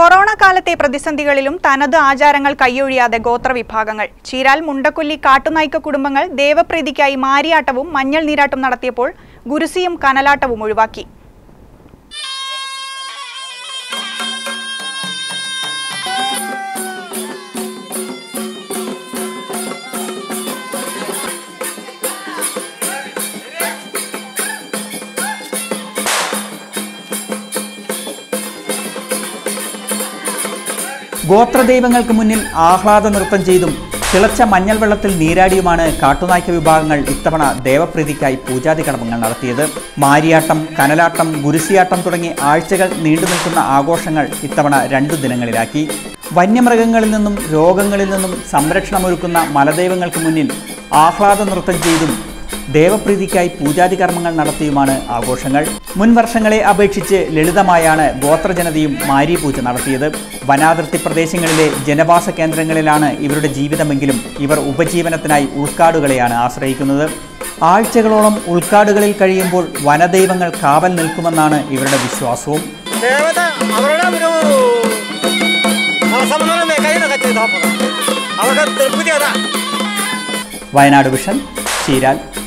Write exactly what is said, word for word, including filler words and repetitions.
Corona കാലത്തെ പ്രതിസന്ധികളിലും തനത് ആചാരങ്ങൾ കൈയൊഴിയാതെ ഗോത്രവിഭാഗങ്ങൾ. ചീരാൽ മുണ്ടക്കൊല്ലി കാട്ടുനായ്ക്ക കുടുംബങ്ങൾ ദേവപ്രീതിക്കായി മാരിയാട്ടവും മഞ്ഞൾ നീരാട്ടും നടത്തിയപ്പോൾ ഗുരുസിയും കനലാട്ടവും ഒഴിവാക്കി. ഗോത്രദൈവങ്ങൾക്ക് മുന്നിൽ ആഹ്ലാദ നൃത്തം ചെയ്തും തിളച്ച മഞ്ഞൾ വെള്ളത്തിൽ നീരാടിയുമാണ് കാട്ടുനായ്ക്ക വിഭാഗങ്ങൾ ഇത്തവണ ദേവപ്രീതിക്കായി പൂജാതി കർമ്മങ്ങൾ നടത്തിയത്. മാരിയാട്ടം, കനലാട്ടം, ഗുരുസിയാട്ടം തുടങ്ങി ആഴ്ചകൾ നീണ്ടുനിൽക്കുന്ന ആഘോഷങ്ങൾ ഇത്തവണ രണ്ടു ദിനങ്ങളിലാക്കി. വന്യമൃഗങ്ങളിൽ നിന്നും രോഗങ്ങളിൽ നിന്നും സംരക്ഷണമൊരുക്കുന്ന മലദൈവങ്ങൾക്ക് മുന്നിൽ ആഹ്ലാദ നൃത്തം ചെയ്തും ദേവപ്രീതിക്കായി പൂജാതി കർമ്മങ്ങൾ നടത്തിയുമാണ് ആഘോഷങ്ങൾ. മുൻ വർഷങ്ങളെ അപേക്ഷിച്ച് ലളിതമായാണ് ഗോത്രജനതയും മാരിപൂജ നടത്തിയത്. വനാതിർത്തി പ്രദേശങ്ങളിലെ ജനവാസ കേന്ദ്രങ്ങളിലാണ് ഇവരുടെ ജീവിതമെങ്കിലും ഇവർ ഉപജീവനത്തിനായി ഉൾക്കാടുകളെയാണ് ആശ്രയിക്കുന്നത്. ആഴ്ചകളോളം ഉൾക്കാടുകളിൽ കഴിയുമ്പോൾ വനദൈവങ്ങൾ കാവൽ നിൽക്കുമെന്നാണ് ഇവരുടെ വിശ്വാസവും. വയനാട് വിഷൻ, ചീരാൽ.